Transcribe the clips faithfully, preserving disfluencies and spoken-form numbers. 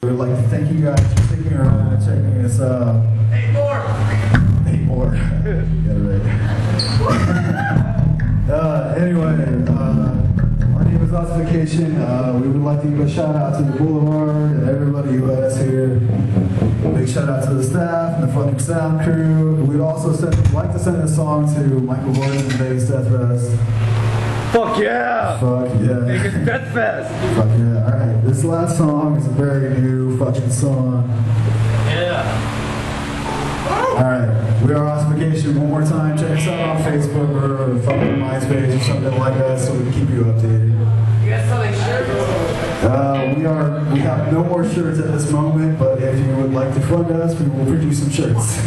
We'd like to thank you guys for sticking around and checking us out. Eight more! Eight more. Get it right. uh, anyway, uh, our name is Ossification. Uh, we would like to give a shout out to the Boulevard and everybody who let us here. A big shout out to the staff and the fucking sound crew. We'd also send, like to send a song to Michael Gordon and Vegas Death Fest. Fuck yeah! Fuck yeah. Vegas Death Fest! Fuck yeah. Alright, this last song is a very new fucking song. Yeah. Alright, we are Ossification. One more time, check us out on Facebook or fucking MySpace or something like that so we can keep you updated. You guys selling shirts? Uh, we are, we have no more shirts at this moment, but if you would like to fund us, we will produce some shirts.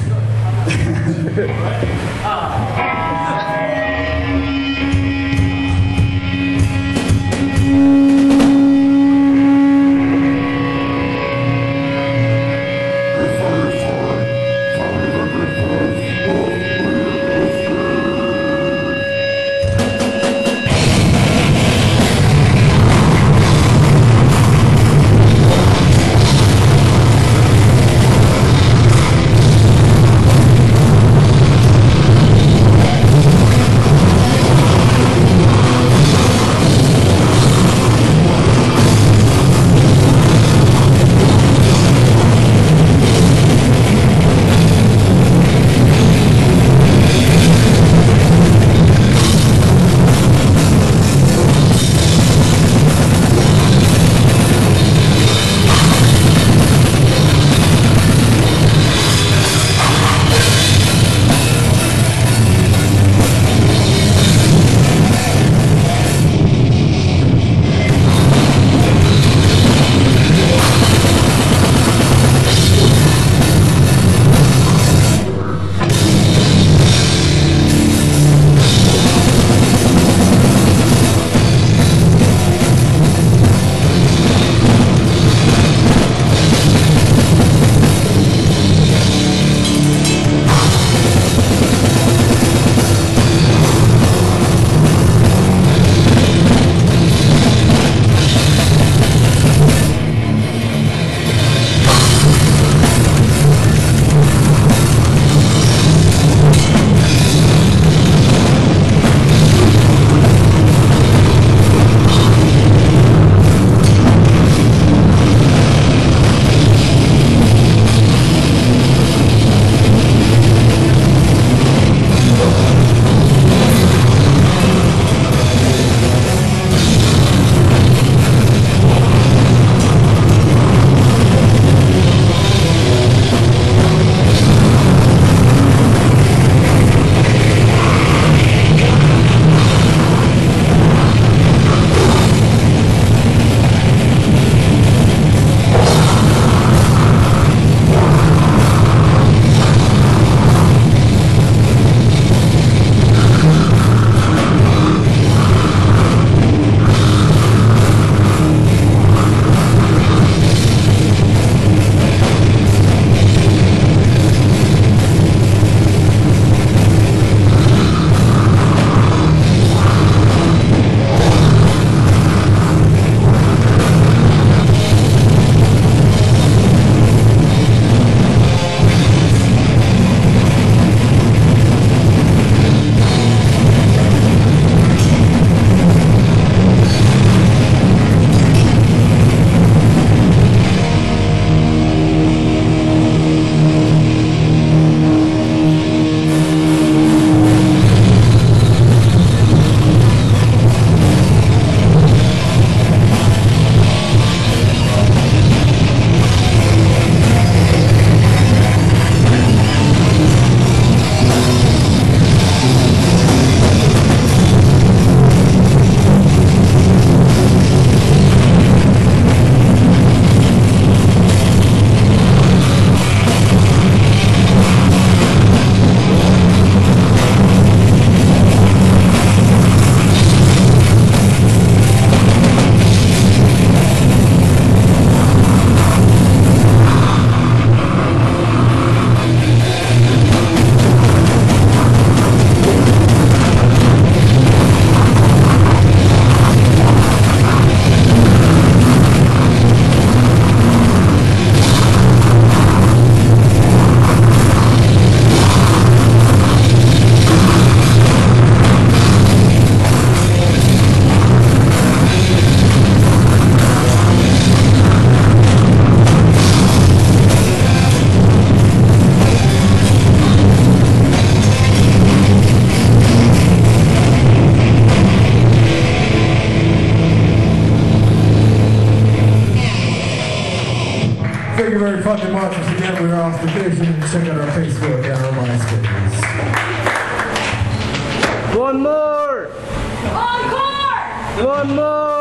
very fucking much. Once again, we are off vacation. Check out our Facebook and our MySpace. One more! Encore! One more!